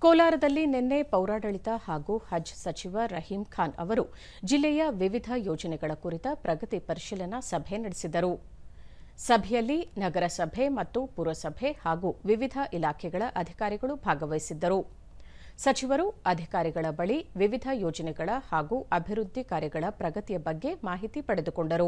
ಕೋಲಾರದಲ್ಲಿ ನಿನ್ನೆ ಪೌರಾಡಳಿತ ಹಾಗೂ ಹಜ್ ಸಚಿವ ರಹೀಂ ಖಾನ್ ಅವರು ಜಿಲ್ಲೆಯ ವಿವಿಧ ಯೋಜನೆಗಳ ಕುರಿತ ಪ್ರಗತಿ ಪರಿಶೀಲನಾ ಸಭೆ ನಡೆಸಿದರು. ಸಭೆಯಲ್ಲಿ ನಗರಸಭೆ ಮತ್ತು ಪುರಸಭೆ ಹಾಗೂ ವಿವಿಧ ಇಲಾಖೆಗಳ ಅಧಿಕಾರಿಗಳು ಭಾಗವಹಿಸಿದ್ದರು. ಸಚಿವರು ಅಧಿಕಾರಿಗಳ ಬಳಿ ವಿವಿಧ ಯೋಜನೆಗಳ ಹಾಗೂ ಅಭಿವೃದ್ಧಿ ಕಾರ್ಯಗಳ ಪ್ರಗತಿಯ ಬಗ್ಗೆ ಮಾಹಿತಿ ಪಡೆದುಕೊಂಡರು.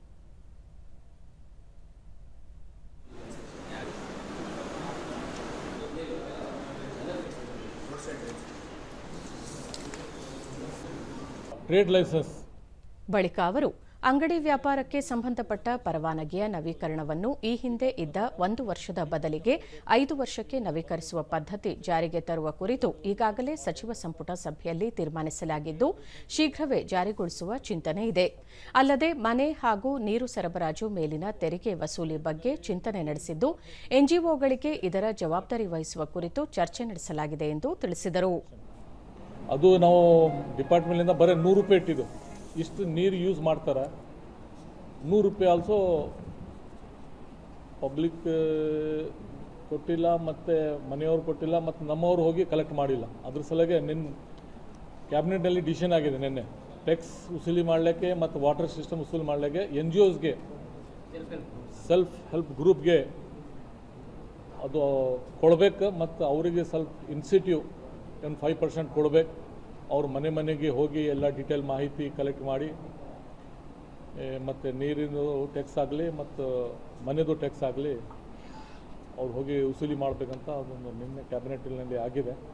ಟ್ರೇಡ್ ಲೈಸೆನ್ಸ್ ಬಳಿಕ ಅವರು ಅಂಗಡಿ ವ್ಯಾಪಾರಕ್ಕೆ ಸಂಬಂಧಪಟ್ಟ ಪರವಾನಗಿಯ ನವೀಕರಣವನ್ನು ಈ ಹಿಂದೆ ಇದ್ದ 1 ವರ್ಷದ ಬದಲಿಗೆ 5 ವರ್ಷಕ್ಕೆ ನವೀಕರಿಸುವ ಪದ್ಧತಿ ಜಾರಿಗೆ ತರುವ ಕುರಿತು ಈಗಾಗಲೇ ಸಚಿವ ಸಂಪುಟ ಸಭೆಯಲ್ಲಿ ತೀರ್ಮಾನಿಸಲಾಗಿದ್ದು, ಶೀಘ್ರವೇ ಜಾರಿಗೊಳಿಸುವ ಚಿಂತನೆ ಇದೆ. ಅಲ್ಲದೆ ಮನೆ ಹಾಗೂ ನೀರು ಸರಬರಾಜು ಮೇಲಿನ ತೆರಿಗೆ ವಸೂಲಿ ಬಗ್ಗೆ ಚಿಂತನೆ ನಡೆಸಿದ್ದು, ಎನ್ಜಿಒಗಳಿಗೆ ಇದರ ಜವಾಬ್ದಾರಿ ವಹಿಸುವ ಕುರಿತು ಚರ್ಚೆ ನಡೆಸಲಾಗಿದೆ ಎಂದು ತಿಳಿಸಿದರು. ಅದು ನಾವು ಡಿಪಾರ್ಟ್ಮೆಂಟ್ನಿಂದ ಬರೀ 100 ರೂಪಾಯಿ ಇಟ್ಟಿದ್ದು, ಇಷ್ಟು ನೀರು ಯೂಸ್ ಮಾಡ್ತಾರೆ. 100 ರೂಪಾಯಿ ಆಲ್ಸೋ ಪಬ್ಲಿಕ್ ಕೊಟ್ಟಿಲ್ಲ, ಮತ್ತು ಮನೆಯವ್ರು ಕೊಟ್ಟಿಲ್ಲ, ಮತ್ತು ನಮ್ಮವ್ರು ಹೋಗಿ ಕಲೆಕ್ಟ್ ಮಾಡಿಲ್ಲ. ಅದ್ರ ಸಲುವಾಗಿ ಕ್ಯಾಬಿನೆಟ್ನಲ್ಲಿ ಡಿಸಿಷನ್ ಆಗಿದೆ ನಿನ್ನೆ, ಟ್ಯಾಕ್ಸ್ ವಸೂಲಿ ಮಾಡಲಿಕ್ಕೆ ಮತ್ತು ವಾಟರ್ ಸಿಸ್ಟಮ್ ವಸೂಲಿ ಮಾಡಲಿಕ್ಕೆ NGOಸ್ಗೆ, ಸೆಲ್ಫ್ ಹೆಲ್ಪ್ ಗ್ರೂಪ್ಗೆ ಅದು ಕೊಡಬೇಕು. ಮತ್ತು ಅವರಿಗೆ ಸ್ವಲ್ಪ ಇನ್ಸೆಂಟಿವ್ 5% ಕೊಡಬೇಕು. ಅವ್ರ ಮನೆಗೆ ಹೋಗಿ ಎಲ್ಲ ಡೀಟೇಲ್ ಮಾಹಿತಿ ಕಲೆಕ್ಟ್ ಮಾಡಿ, ಮತ್ತು ನೀರಿನ ಟ್ಯಾಕ್ಸ್ ಆಗಲಿ ಮತ್ತು ಮನೆದು ಟ್ಯಾಕ್ಸ್ ಆಗಲಿ ಅವ್ರು ಹೋಗಿ ವಸೂಲಿ ಮಾಡಬೇಕಂತ ಅದೊಂದು ನಿನ್ನೆ ಕ್ಯಾಬಿನೆಟ್ನಲ್ಲಿ ಆಗಿದೆ.